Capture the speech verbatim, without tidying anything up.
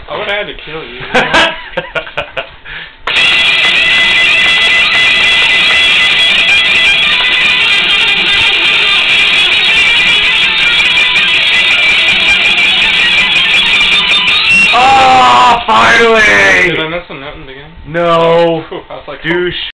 I would have had to kill you. Oh, finally! Did I miss a note in the beginning? No. I was like, Douche.